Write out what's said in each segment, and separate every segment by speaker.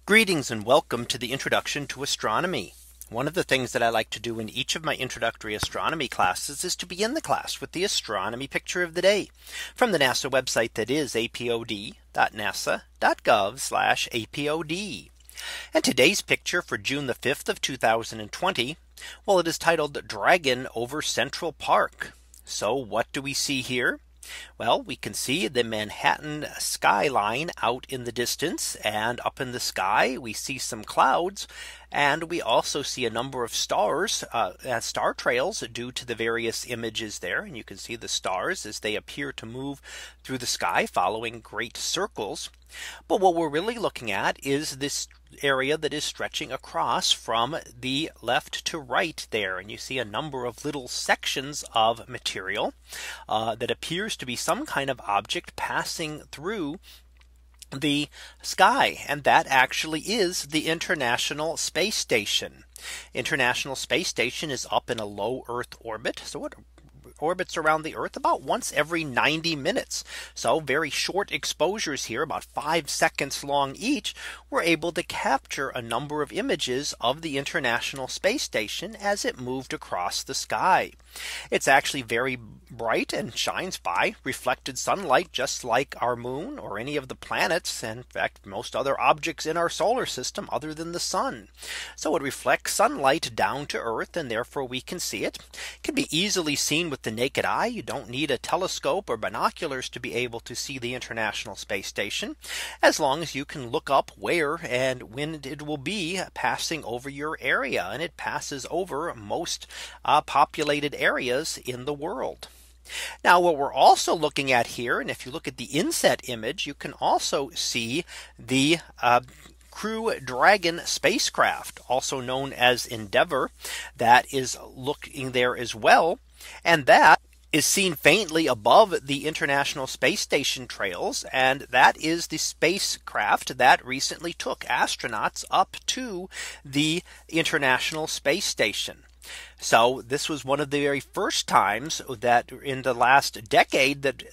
Speaker 1: Greetings and welcome to the introduction to astronomy. One of the things that I like to do in each of my introductory astronomy classes is to begin the class with the astronomy picture of the day from the NASA website, that is apod.nasa.gov/apod. And today's picture for June the 5th of 2020. Well, it is titled Dragon over Central Park. So what do we see here? Well, we can see the Manhattan skyline out in the distance, and up in the sky we see some clouds, and we also see a number of stars, star trails due to the various images there. And you can see the stars as they appear to move through the sky following great circles. But what we're really looking at is this area that is stretching across from the left to right there. And you see a number of little sections of material that appears to be some kind of object passing through the sky. And that actually is the International Space Station. International Space Station is up in a low Earth orbit. So it orbits around the Earth about once every 90 minutes. So very short exposures here, about 5 seconds long each. We're able to capture a number of images of the International Space Station as it moved across the sky. It's actually very bright and shines by reflected sunlight, just like our moon or any of the planets. And in fact, most other objects in our solar system other than the sun. So it reflects sunlight down to Earth, and therefore we can see it. It can be easily seen with the naked eye. You don't need a telescope or binoculars to be able to see the International Space Station, as long as you can look up where and when it will be passing over your area. And it passes over most populated areas in the world. Now, what we're also looking at here, and if you look at the inset image, you can also see the Crew Dragon spacecraft, also known as Endeavour, that is looking there as well. And that is seen faintly above the International Space Station trails. And that is the spacecraft that recently took astronauts up to the International Space Station. So this was one of the very first times that in the last decade that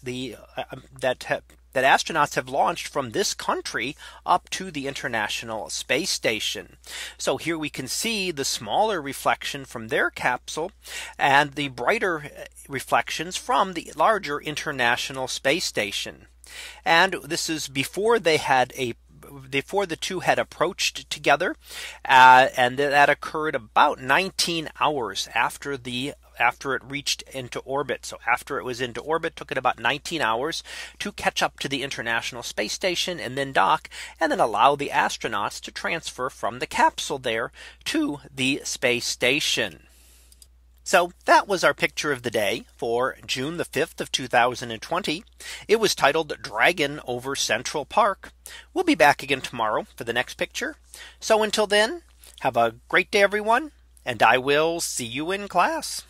Speaker 1: that astronauts have launched from this country up to the International Space Station. So here we can see the smaller reflection from their capsule and the brighter reflections from the larger International Space Station. And this is before the two had approached together, and that occurred about 19 hours after it reached into orbit. So after it was into orbit, took it about 19 hours to catch up to the International Space Station and then dock, and then allow the astronauts to transfer from the capsule there to the space station. So that was our picture of the day for June the 5th of 2020. It was titled Dragon over Central Park. We'll be back again tomorrow for the next picture. So until then, have a great day, everyone, and I will see you in class.